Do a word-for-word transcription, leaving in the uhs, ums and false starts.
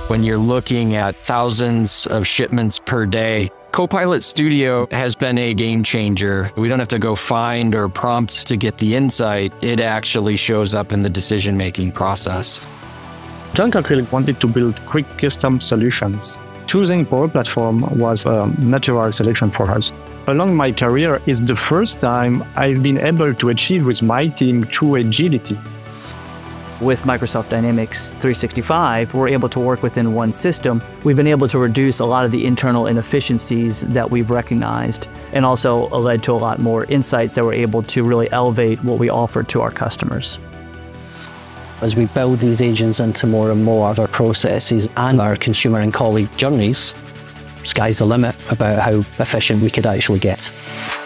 When you're looking at thousands of shipments per day, Copilot Studio has been a game changer. We don't have to go find or prompt to get the insight. It actually shows up in the decision-making process. John Cockerill wanted to build quick custom solutions. Choosing Power Platform was a natural selection for us. Along my career, it's the first time I've been able to achieve with my team true agility. With Microsoft Dynamics three sixty-five, we're able to work within one system. We've been able to reduce a lot of the internal inefficiencies that we've recognized, and also led to a lot more insights that we're able to really elevate what we offer to our customers. As we build these agents into more and more of our processes and our consumer and colleague journeys, sky's the limit about how efficient we could actually get.